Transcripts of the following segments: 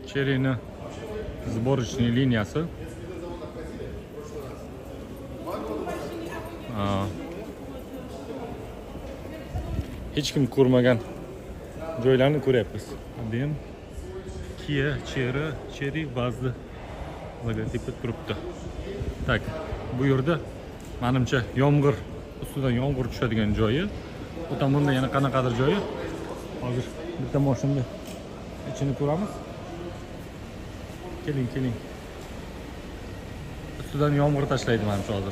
Chery'ni сборочный liniyasi. Hech kim ko'rmagan joylarni ko'ryapmiz. Bu ham Kia Chery bazli logotipi turibdi. Tak, bu yerda menimcha yomg'ir ustidan yomg'ir tushadigan joyi. Bu tomonda yana qanaqadir joyi. Hozir bitta mashinani ichini ko'ramiz. Keling. Ustidan yomg'ir tashlaydi menimcha hozir.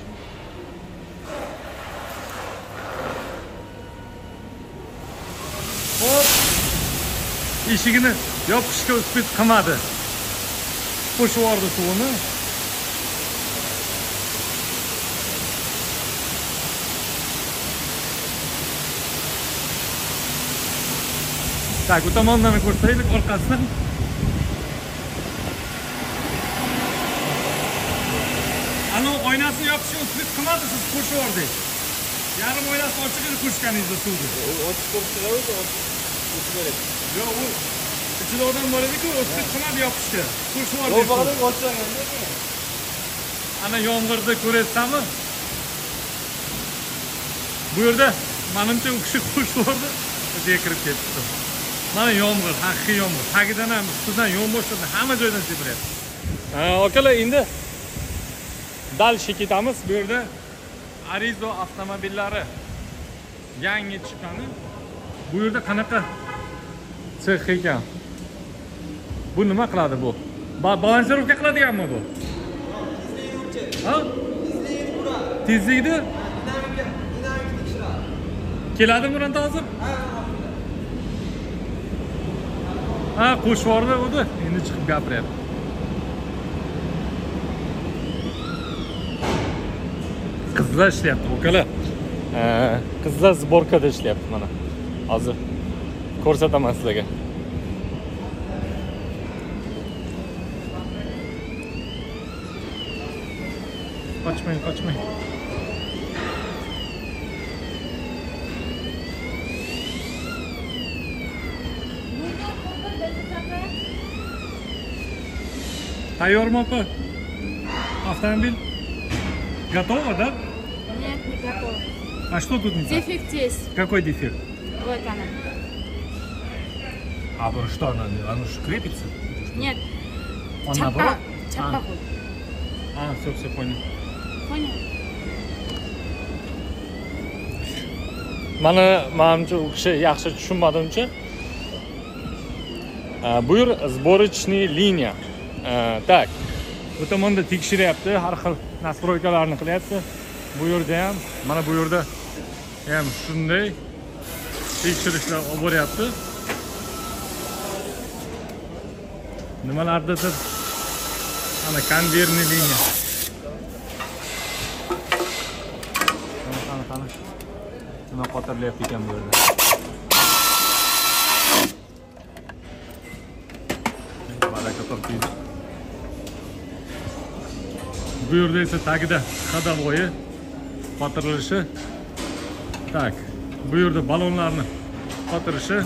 Hop! Eshigini yopishga uspet qilmadi. Qo'shib yubordi suvini. Tak, bu tomondan ko'rsaylik orqasidan. Ana oynasini yopishga uspet qilmadi, siz qo'shib yubordingiz. Yarim oynasi ochiq edi qo'shganingizda suvni. Ochiq qo'ysalar-ku, ochiq beradi. Yo'q, u ichida odam bor edi-ku, uspet qilmadi yopishga. Qo'shib yubordi. Yo'q, ba'zan ochilganda. Ana yomg'irda ko'ryapsanmi? Bu yerda menimcha u kishi qo'shib yubordi, ichiga kirib ketdi. Mana yomg'ir, haqiqiy yomg'ir. Tagidan ham, ustidan yomg'ir, hamma joydan sepiryapti. Akalar, endi dalshi ketamiz. Bu yerda Arizo avtomobillari yangi chiqqani. Bu yerda qanaqa sex ekan? Bu nima qiladi bu? Balansirovka qiladiganmi bu? Ha? Tezlikni? Keladimi bundan hozir? Ha, qo'shib yubordi udi. Endi chiqib gapiryapti. Qizlar ishlayapti, ukalar. Qizlar sborkada ishlayapti mana. Hozir ko'rsataman sizlarga. Qochmang. Tayyormi opa? Автомобиль готово, да? Нет, не готово. А что тут не так? Дефект есть. Какой дефект? Вот она. А что она? Она же крепится? Нет. Он наоборот? Чапа будет. Все, понял. Понял? Menimcha u kishi yaxshi tushunmadimcha. Bu yer сборочный liniya. Tak. Bu tomonda tekshiryapti, har xil nastroykalarni qilyapti. Bu yerda ham, mana bu yerda ham shunday tekshirishlar olib boryapti. Nimalardadir ana konverni liniya. Qani. Nima qotirlayapti ekan bu yerda? Baraka toping. Bu yerda esa tagida xadavoyi qotirilishi. Tak. Bu yerda balonlarni qotirishi.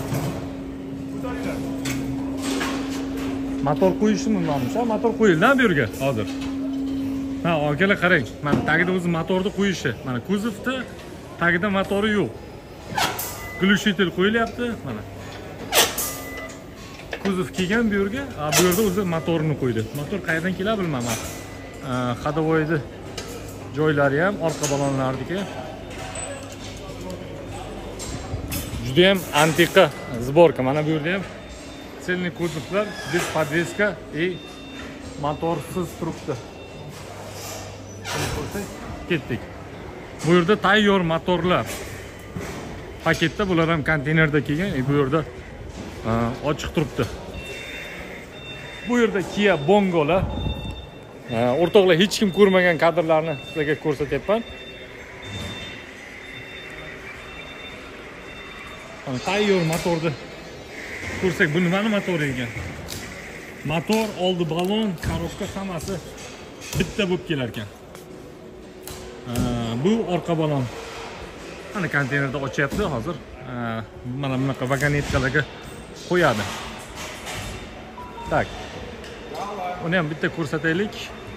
Motor qo'yishimi menimcha? Motor qo'yildi bu yerga hozir. Ha, akalar qarang. Mana tagida o'zi motorni qo'yishi. Mana kuzovda tagida motori yo'q. Glushitel qo'yilyapti, mana. Kuzov kelgan bu yerga, bu yerda o'zi motorni qo'ydi. Motor qayerdan keladi bilmayman. Xadavoyni joylari ham orqa balonlarniki. Juda ham antiqa sborka. Mana bu yerda ham selniy kuzovlar, без подвеска и motorsiz turibdi. Ketdik. Bu yerda tayyor motorlar. Paketda bular ham konteynerda kelgan, bu yerda ochiq turibdi. Bu yerda Kia Bongolar. O'rtoqlar, hech kim ko'rmagan kadrlarni sizlarga ko'rsatyapman. Tayyor motorni ko'rsak, bu nimani motori ekan? Motor, oldi balon, korobka hammasi bitta bo'lib kelar ekan. Bu orqa balon. Ana konteynerda ochyapti hozir. Mana bunaqa vagonetkalarga qo'yadi. Tak. uni ham bitta ko'rsataylik.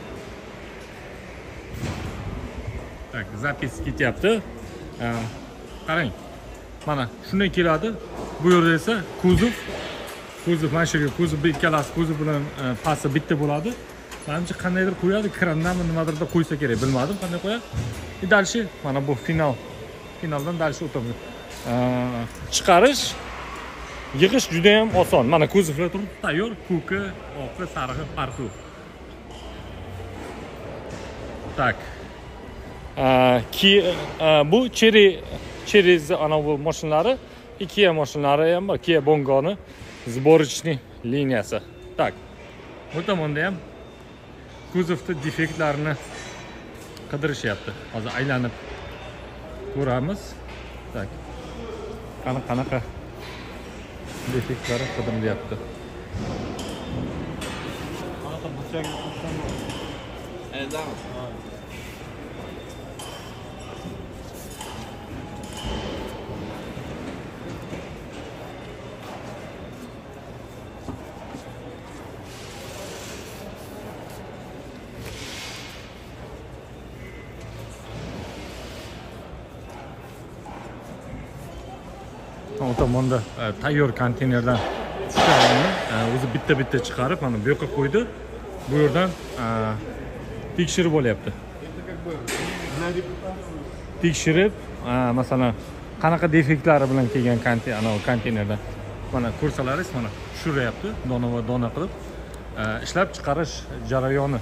Tak, zapis ketyapti. Qarang. Mana shunday keladi. Bu yerda esa kuzov mana shu kuzov ikkalasi kuzov bilan pasti bitta bo'ladi. Menimcha qandaydir qo'yadi, krandanmi nimadirda qo'ysa kerak, bilmadim qanday qo'yadi. Dalshi mana bu finaldan dalshi o'tadi. Chiqarish, yig'ish juda ham oson. Mana kuzovlar turibdi, tayyor, ko'ki, oqi, sarig'i, farqi. Tak. Bu Cherry ana bu mashinalari, Kia mashinalari ham bor, Kia Bongoni сборочный liniyasi. Tak. Bu tomonda ham kuzovda defektlarni qidirishyapti. Hozir aylanib ko'ramiz. Tak. Qanaqa defektlari qidirilyapti. Qanaqa burchakni qo'shsam bo'ladi. Aydami? O tomonda tayyor konteynerdan tushganini o'zi bitta chiqarib, mana bu yoqqa qo'ydi. Bu yerdan tekshirib olyapti. Tekshirib, masalan, qanaqa defektlari bilan kelgan konteynerdan mana ko'rsalaringiz, mana tushiryapti, dona va dona qilib ishlab chiqarish jarayoni.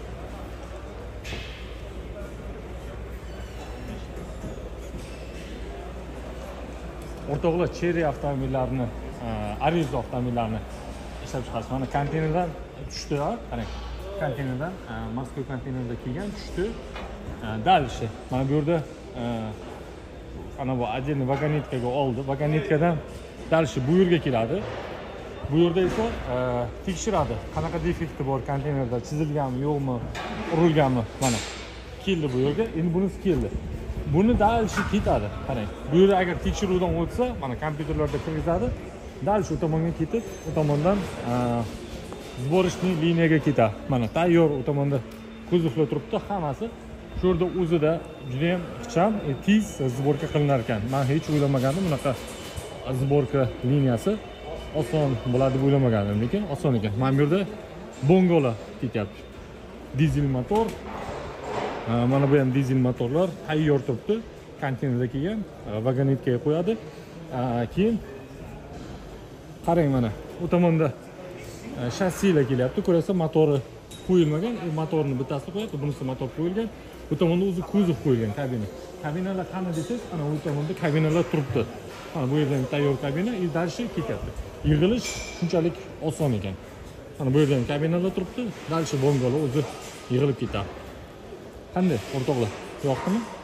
O'rtoqlar, Cherry avtomobillarini, Ariz avtomobillarini ishlab chiqarish. Mana konteynerdan tushdi, qarang. Konteynerdan, Moskva konteynerida kelgan tushdi. Dalshi. Mana bu yerda ana bu отдельно vagonetkaga oldi. Vagonetkadan dalshi bu yerga keladi. Bu yerda esa tekshiradi. Qanaqa defekti bor konteynerda, chizilganmi, yo'qmi, urilganmi. Mana keldi bu yerga. Endi bunisi keldi. Buni dalshi ketadi. Qarang. Bu yerda agar tekshiruvdan o'tsa, mana kompyuterlarda kirgizadi. Dalshi u tomonga ketib, u tomondan сборочный liniyaga ketadi. Mana tayyor u tomonda kuzovlar turibdi, hammasi. Shu yerda o'zida juda ham ixcham, tez sborka qilinar ekan. Men hech o'ylamagandim bunaqa sborka liniyasi oson bo'ladi deb o'ylamagandim, lekin oson ekan. Mana bu yerda bongolar ketyapti. Dizel motor. Mana bu ham dizel motorlar tayyor turibdi. Konteynerda kelgan, vagonetkaga qo'yadi. Keyin qarang, mana u tomonda shassilar kelyapti. Ko'rasiz, motori qo'yilmagan. Motorni bittasi qo'yapti, bunisi motor qo'yilgan. Bu tomonda o'zi kuzov qo'yilgan kabina. Kabinalar qani desangiz, ana u tomonda kabinalar turibdi. Mana bu yerdan tayyor kabina, dalshi ketyapti. Yig'ilish shunchalik oson ekan. Mana bu yerdan kabinalar turibdi, dalshi bongolar o'zi yig'ilib ketadi. Qanday o'rtoqlar? Yoqdimi?